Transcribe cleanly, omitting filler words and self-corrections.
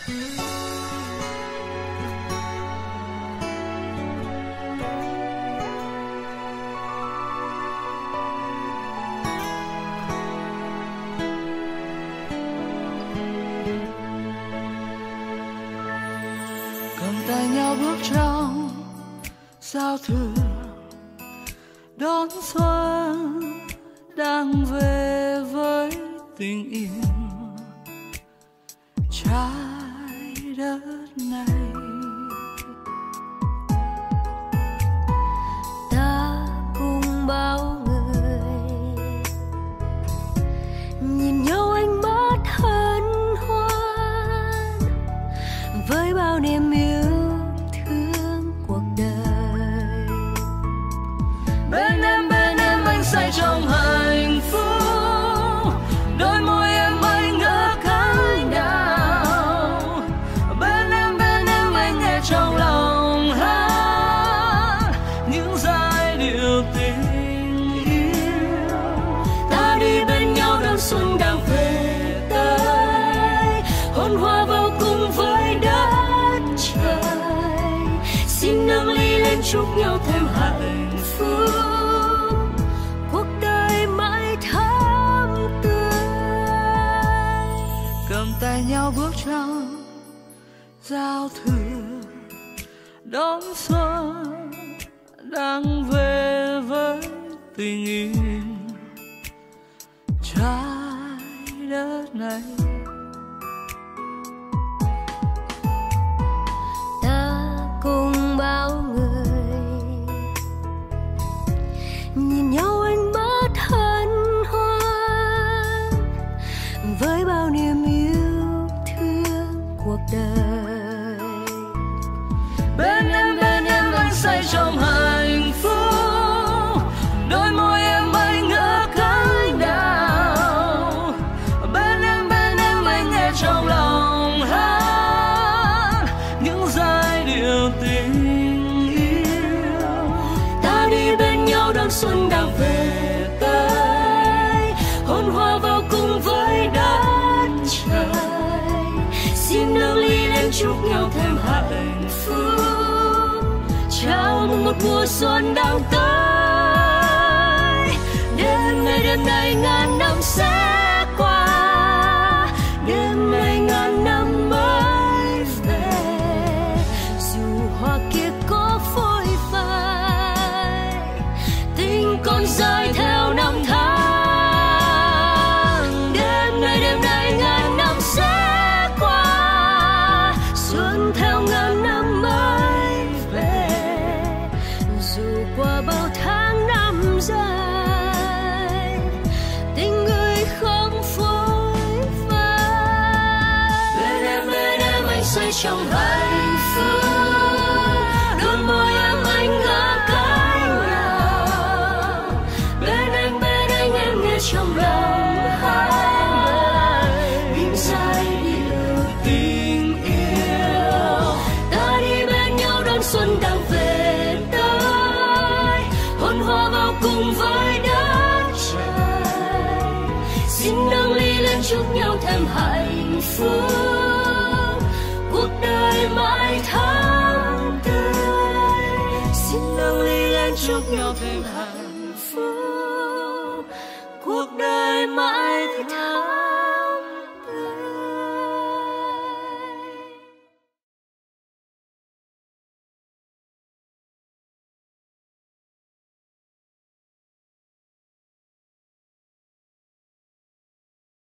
Cầm tay nhau bước trong giao thừa đón xuân đang về với tình yêu trái đất này. Ta cùng bao người nhìn nhau ánh mắt hân hoan với bao niềm yêu thương cuộc đời. Bên em anh say trong hạnh phúc, đôi môi em anh ngỡ cái nào. Bên em anh nghe trong lòng hát những giai điệu tình yêu. Ta đi bên nhau đón xuân đang về tới, hôn hoa vào cùng với đất trời. Xin nâng ly lên chúc nhau thêm hạnh phúc, cuộc đời mãi thắm tươi. Cầm tay nhau bước trong giao thừa đón xuân đang về với tình yêu trái đất này. Ta cùng bao người nhìn nhau ánh mắt hân hoan với bao niềm yêu thương cuộc đời. Bên em anh say trong hạnh phúc, đôi môi em anh ngỡ cái nào. Bên em anh nghe trong lòng hát những giai điệu tình yêu. Ta đi bên nhau đón xuân đang về tới, hôn hoa vào cùng với đất trời. Xin nâng ly lên chúc nhau thêm hạnh phúc, chào mừng một mùa xuân đang tới. Đêm nay ngàn năm sẽ qua, đêm nay ngàn năm mới về. Dù hoa kia có phôi phai, tình còn dài theo năm tháng. Đêm nay ngàn năm sẽ qua, xuân theo ngàn năm mới về. Dù qua bao tháng năm dài, tình người không phôi phai. Bên em anh say trong hạnh phúc, đôi môi em anh ngỡ cái nào. Bên anh em nghe trong lòng hát những giai điệu tình yêu. Ta đi bên nhau đón xuân đang về tới, hôn hoa vào cùng với đất trời. Xin nâng ly lên chúc nhau thêm hạnh phúc, cuộc đời mãi thắm tươi. Xin nâng ly lên chúc nhau thêm hạnh phúc, cuộc đời mãi thắm